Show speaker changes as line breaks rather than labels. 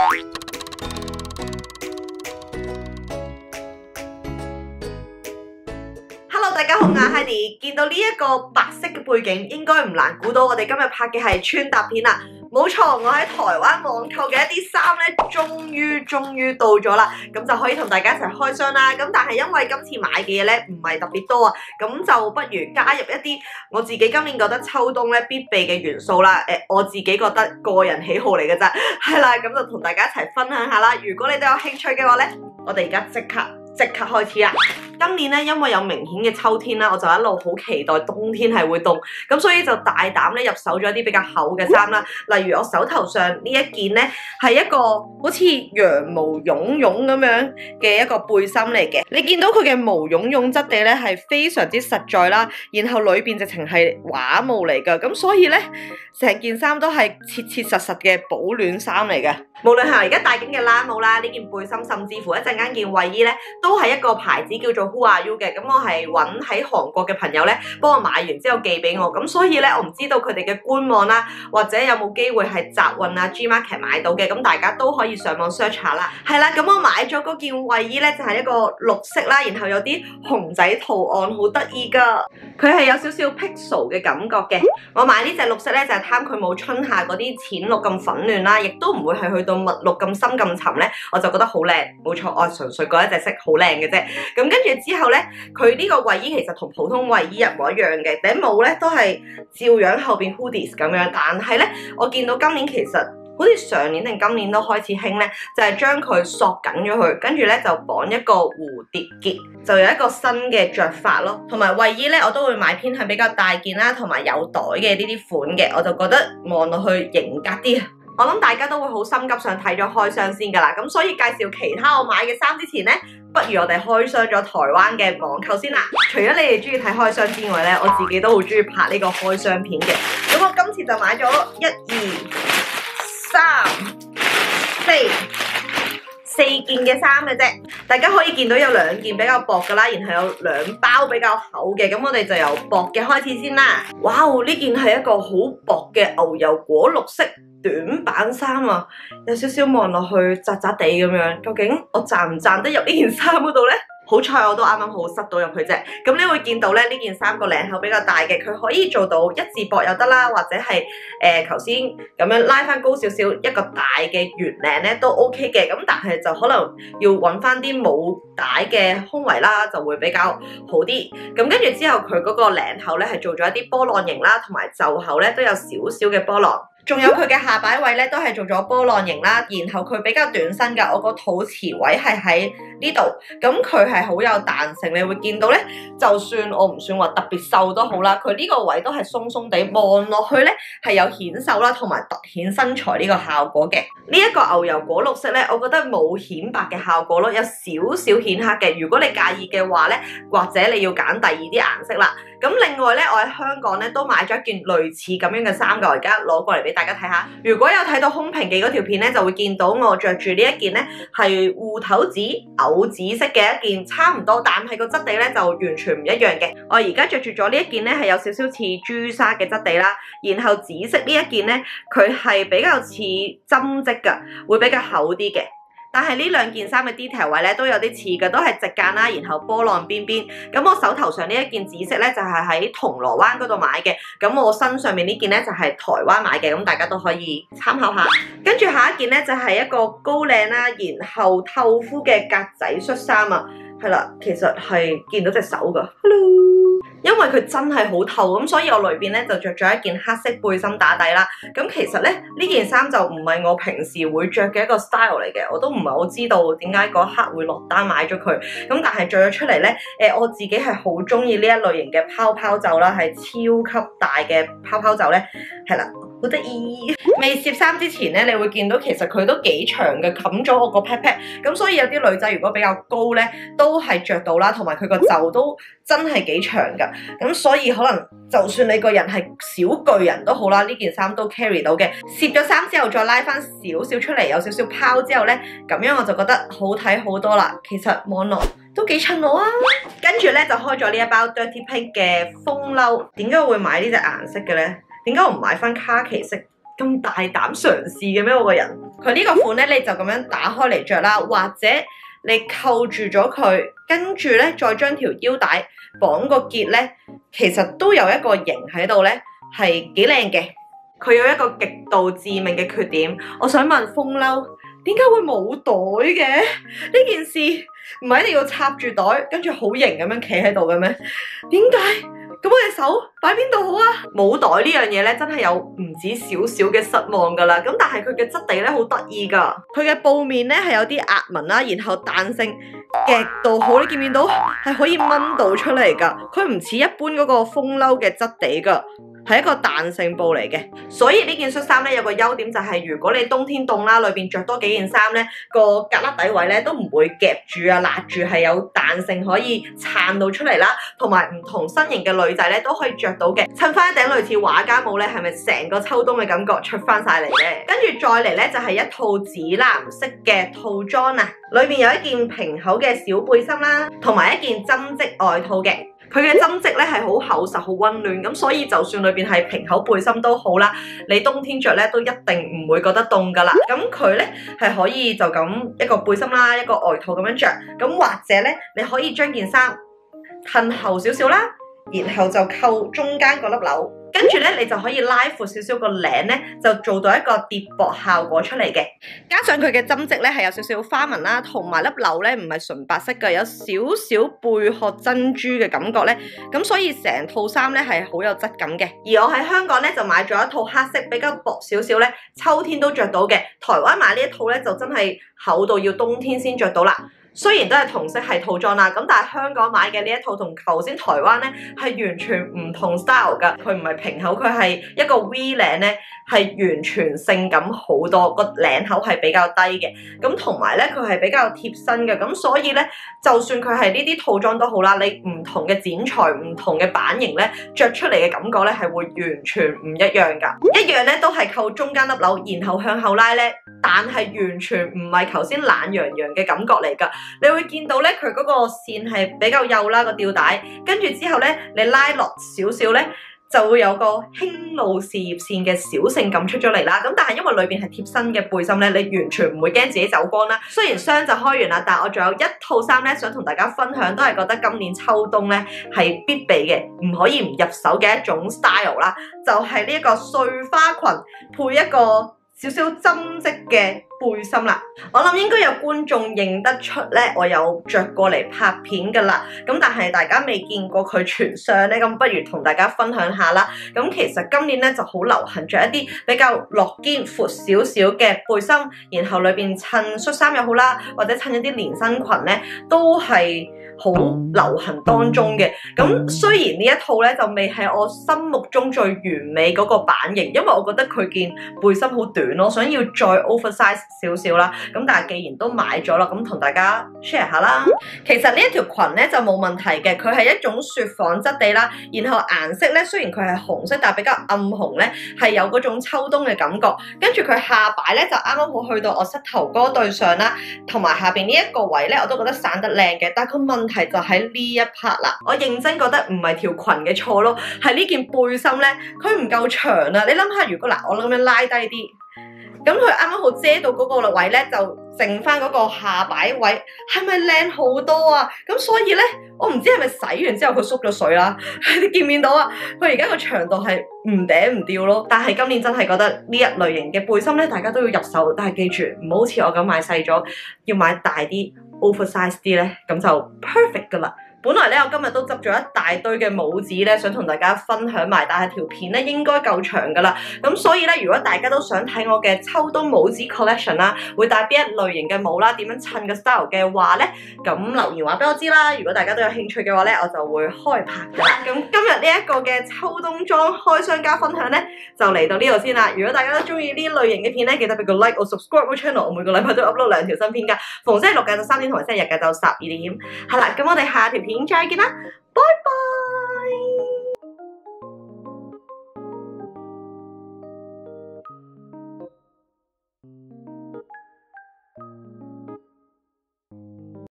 Hello， 大家好，我係 Heidi。見到呢一個白色嘅背景，應該唔難估到我哋今日拍嘅係穿搭片啦。冇錯，我喺台灣網購嘅一啲衫咧，終於到咗啦，咁就可以同大家一齊開箱啦。咁但係因為今次買嘅嘢咧唔係特別多啊，咁就不如加入一啲我自己今年覺得秋冬咧必備嘅元素啦。我自己覺得個人喜好嚟嘅啫，係啦，咁就同大家一齊分享下啦。如果你都有興趣嘅話咧，我哋而家即刻開始啦！今年咧，因為有明顯嘅秋天啦，我就一路好期待冬天係會凍，咁所以就大膽咧入手咗一啲比較厚嘅衫啦。例如我手頭上呢一件咧，係一個好似羊毛絨絨咁樣嘅一個背心嚟嘅。你見到佢嘅毛絨絨質地咧係非常之實在啦，然後裏邊直情係畫毛嚟㗎，咁所以咧成件衫都係切實嘅保暖衫嚟嘅。無論係而家戴緊嘅冷帽啦，呢件背心，甚至乎一陣間件衛衣咧，都係一個牌子叫做 Who Are You 嘅。咁我係揾喺韓國嘅朋友咧，幫我買完之後寄俾我。咁所以咧，我唔知道佢哋嘅官網啦，或者有冇機會係集運啊 Gmarket 買到嘅。咁大家都可以上網 search 下啦。係啦，咁我買咗嗰件衛衣咧，就係一個綠色啦，然後有啲熊仔圖案，好得意㗎。佢係有少少 pixel 嘅感覺嘅。我買呢隻綠色咧，就係貪佢冇春夏嗰啲淺綠咁粉嫩啦，亦都唔會係去到墨綠咁深咁沉咧，我就覺得好靚。冇錯，我純粹覺得一隻色好靚嘅啫。咁跟住之後咧，佢呢個衛衣其實同普通衛衣一模一樣嘅，頂帽咧都係照樣後邊 hoodies 咁樣。但係咧，我見到今年其實好似上年定今年都開始興咧，就係將佢索緊咗佢，跟住咧就綁一個蝴蝶結，就有一個新嘅着法咯。同埋衛衣咧，我都會買偏向比較大件啦，同埋有袋嘅呢啲款嘅，我就覺得望落去型格啲。我諗大家都會好心急想睇咗開箱先㗎啦，咁所以介紹其他我買嘅衫之前咧，不如我哋開箱咗台灣嘅網購先啦。除咗你哋中意睇開箱之外咧，我自己都好中意拍呢個開箱片嘅。咁我今次就買咗1、2、3、4件嘅衫嘅啫。大家可以見到有2件比較薄㗎啦，然後有2包比較厚嘅。咁我哋就由薄嘅開始先啦。哇！呢件係一個好薄嘅牛油果綠色短版衫啊，有少少望落去窄窄地咁樣，究竟我賺唔賺得入呢件衫嗰度咧？好彩我都啱啱好塞到入去啫。咁你會見到咧，呢件衫個領口比較大嘅，佢可以做到一字膊又得啦，或者係頭先咁樣拉翻高少少，一個大嘅圓領咧都 OK 嘅。咁但係就可能要揾翻啲冇帶嘅胸圍啦，就會比較好啲。咁跟住之後佢嗰個領口咧係做咗一啲波浪形啦，同埋袖口咧都有少少嘅波浪。仲有佢嘅下擺位咧，都係做咗波浪形啦，然後佢比較短身㗎，我個肚臍位係喺呢度，咁佢係好有彈性，你會見到咧，就算我唔算話特別瘦都好啦，佢呢個位都係鬆鬆地，望落去咧係有顯瘦啦，同埋凸顯身材呢個效果嘅。呢一個牛油果綠色咧，我覺得冇顯白嘅效果咯，有少少顯黑嘅。如果你介意嘅話咧，或者你要揀第二啲顏色啦。咁另外咧，我喺香港咧都買咗一件類似咁樣嘅衫㗎，我而家攞過嚟俾大家睇下。如果有睇到空平記嗰條片咧，就會見到我着住呢一件咧係芋頭紫藕紫色嘅一件，差唔多，但係個質地咧就完全唔一樣嘅。我而家着住咗呢一件咧係有少少似朱砂嘅質地啦，然後紫色呢一件咧佢係比較似針織㗎，會比較厚啲嘅。但係呢2件衫嘅 detail 位咧都有啲似嘅，都係直間啦，然後波浪邊邊。咁我手頭上呢一件紫色咧就係喺銅鑼灣嗰度買嘅，咁我身上面呢件咧就係台灣買嘅，咁大家都可以參考下。跟住下一件咧就係一個高領啦，然後透膚嘅格仔恤衫啊，係啦，其實係見到隻手㗎 ，hello。因為佢真係好透，咁所以我裏邊咧就着咗一件黑色背心打底啦。咁其實咧呢件衫就唔係我平時會着嘅一個 style 嚟嘅，我都唔係好知道點解嗰刻會落單買咗佢。咁但係着咗出嚟咧，我自己係好中意呢一類型嘅泡泡袖啦，係超級大嘅泡泡袖咧，係啦。好得意！未攝衫之前咧，你會見到其實佢都幾長嘅，冚咗我個 pat pat。咁所以有啲女仔如果比較高咧，都係着到啦，同埋佢個袖都真係幾長㗎。咁所以可能就算你個人係小巨人都好啦，呢件衫都 carry 到嘅。攝咗衫之後再拉翻少少出嚟，有少少拋之後咧，咁樣我就覺得好睇好多啦。其實望落都幾襯我啊！跟住咧就開咗呢一包 Dirty Pink 嘅風褸。點解我會買呢隻顏色嘅咧？點解我唔買翻卡其色咁咁大膽嘗試嘅咩？我個人，佢呢個款咧，你就咁樣打開嚟着啦，或者你扣住咗佢，跟住咧再將條腰帶綁個結咧，其實都有一個型喺度咧，係幾靚嘅。佢有一個極度致命嘅缺點，我想問風褸點解會冇袋嘅？呢件事唔係一定要插住袋，跟住好型咁樣企喺度嘅咩？點解？咁我隻手擺邊度好啊？冇袋呢樣嘢咧，真係有唔止少少嘅失望噶啦。咁但係佢嘅質地咧好得意噶，佢嘅布面咧係有啲壓紋啦，然後彈性極度好，你見唔見到？係可以掹到出嚟噶。佢唔似一般嗰個風褸嘅質地噶。係一個彈性布嚟嘅，所以呢件恤衫咧有個優點就係，如果你冬天凍啦，裏邊着多幾件衫咧，個格旯底位咧都唔會夾住啊、勒住，係有彈性可以撐到出嚟啦。同埋唔同身形嘅女仔咧都可以着到嘅，襯翻一頂類似畫家帽咧，係咪成個秋冬嘅感覺出翻晒嚟咧？跟住再嚟咧就係一套紫藍色嘅套裝啊，裏面有一件平口嘅小背心啦，同埋一件針織外套嘅。佢嘅針織咧係好厚實、好溫暖，咁所以就算裏邊係平口背心都好啦，你冬天着咧都一定唔會覺得凍噶啦。咁佢咧係可以就咁一個背心啦，一個外套咁樣着，咁或者咧你可以將件衫褪後少少啦，然後就扣中間嗰粒紐。跟住咧，你就可以拉闊少少個領咧，就做到一個疊膊效果出嚟嘅。加上佢嘅針織咧係有少少花紋啦，同埋粒紐咧唔係純白色嘅，有少少貝殼珍珠嘅感覺咧。咁所以成套衫咧係好有質感嘅。而我喺香港咧就買咗一套黑色比較薄少少咧，秋天都着到嘅。台灣買呢一套咧就真係厚到要冬天先着到啦。雖然都係同色系套裝啦，咁但係香港買嘅呢一套同頭先台灣咧係完全唔同 style 噶，佢唔係平口，佢係一個 V 領咧，係完全性感好多，個領口係比較低嘅，咁同埋咧佢係比較貼身嘅，咁所以咧就算佢係呢啲套裝都好啦，你唔同嘅剪裁、唔同嘅版型咧，着出嚟嘅感覺咧係會完全唔一樣噶，一樣咧都係扣中間粒紐，然後向後拉咧，但係完全唔係頭先懶洋洋嘅感覺嚟噶。你會見到咧，佢嗰個線係比較幼啦，個吊帶，跟住之後咧，你拉落少少咧，就會有個輕露事業線嘅小性感出咗嚟啦。咁但係因為裏邊係貼身嘅背心咧，你完全唔會驚自己走光啦。雖然箱就開完啦，但係我仲有一套衫咧，想同大家分享，都係覺得今年秋冬咧係必備嘅，唔可以唔入手嘅一種 style 啦，就係呢一個碎花裙配一個少少針織嘅背心啦，我諗應該有觀眾認得出咧，我有着過嚟拍片噶啦。咁但係大家未見過佢全相咧，咁不如同大家分享下啦。咁其實今年咧就好流行着一啲比較落肩闊少少嘅背心，然後裏邊襯恤衫又好啦，或者襯一啲連身裙咧，都係好流行當中嘅。咁雖然呢一套咧就未係我心目中最完美嗰個版型，因為我覺得佢件背心好短咯，想要再 oversize 少少啦。咁但係既然都買咗啦，咁同大家 share 下啦。其實呢一條裙咧就冇問題嘅，佢係一種雪紡質地啦，然後顏色咧雖然佢係紅色，但係比較暗紅咧，係有嗰種秋冬嘅感覺。跟住佢下擺咧就啱啱好去到我膝頭哥對上啦，同埋下邊呢一個位咧我都覺得散得靚嘅。但係個問題就喺呢一 part 啦，我認真覺得唔係條裙嘅錯咯，係呢件背心咧佢唔夠長啊！你諗下，如果嗱我咁樣拉低啲，咁佢啱啱好遮到嗰個位咧，就剩翻嗰個下擺位，係咪靚好多啊？咁所以咧，我唔知係咪洗完之後佢縮咗水啦？你見唔見到啊？佢而家個長度係唔嗲唔掉咯。但係今年真係覺得呢一類型嘅背心咧，大家都要入手，但係記住唔好好似我咁買細咗，要買大啲 oversize 啲咧，咁就 perfect 噶啦。本來咧，我今日都執咗一大堆嘅帽子咧，想同大家分享埋，但係條片咧應該夠長噶啦。咁所以咧，如果大家都想睇我嘅秋冬帽子 collection 啦，會戴邊一類型嘅帽啦，點樣襯個 style 嘅話咧，咁留言話俾我知啦。如果大家都有興趣嘅話咧，我就會開拍噶啦。咁今日呢一個嘅秋冬裝開箱加分享咧，就嚟到呢度先啦。如果大家都中意呢類型嘅片咧，記得俾個 like 我 subscribe 我 channel， 我每個禮拜都 upload 2條新片噶，逢星期六嘅就3點，同埋星期日嘅就12點。係啦，咁我哋下條片再見啦，拜拜。